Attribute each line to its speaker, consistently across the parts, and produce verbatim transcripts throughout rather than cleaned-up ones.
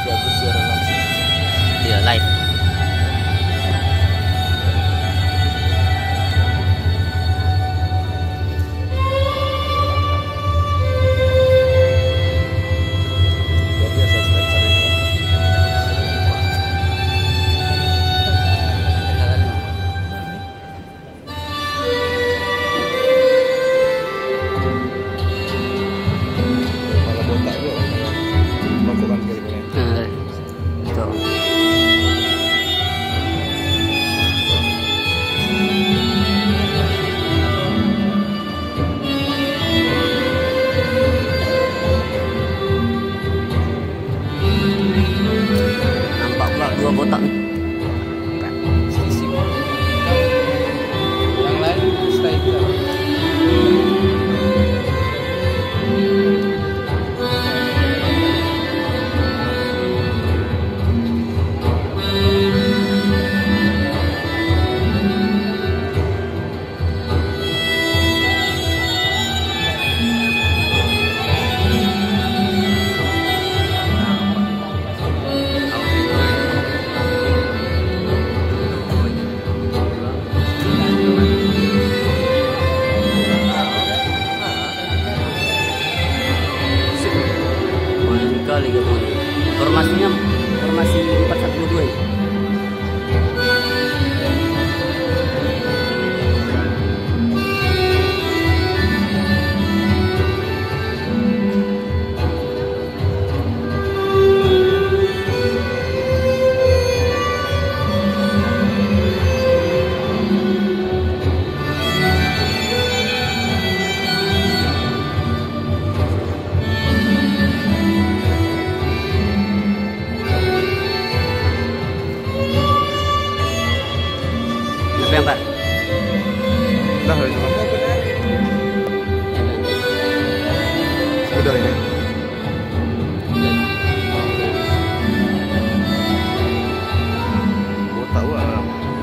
Speaker 1: Siapa siaran langsung?
Speaker 2: Iya, live.
Speaker 1: Luar biasa Spencer ini. Malah botak juga melakukan kayak gini.
Speaker 2: Nah, itu. Nampak pula dua botak nih.
Speaker 1: Sisi yang lain striker.
Speaker 2: Main kali gitu. Formasinya formasi empat satu dua ya. Siapa yang Pak?
Speaker 1: Dah ini. Udah ini. Botak wah.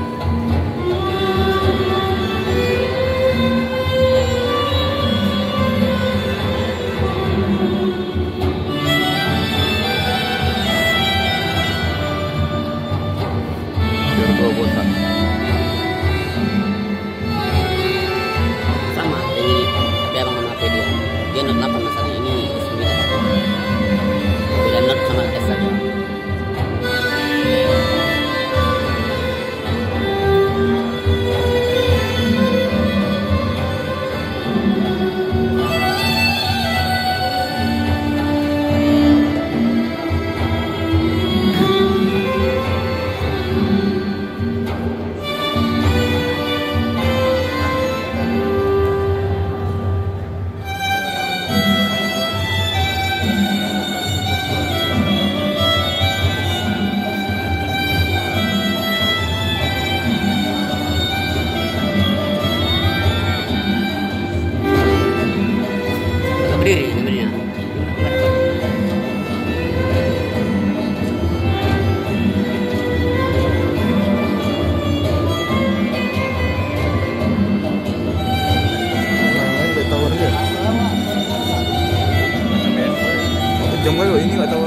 Speaker 1: Biar dua botak.
Speaker 2: Sama ini, tapi abang sama apa dia? Dia not delapan masalahnya, ini sembilan. Beda not sama S saja. Agak berdiri sebenarnya.
Speaker 1: Yang lain udah tawar dia. Jam kali ini nggak tahu.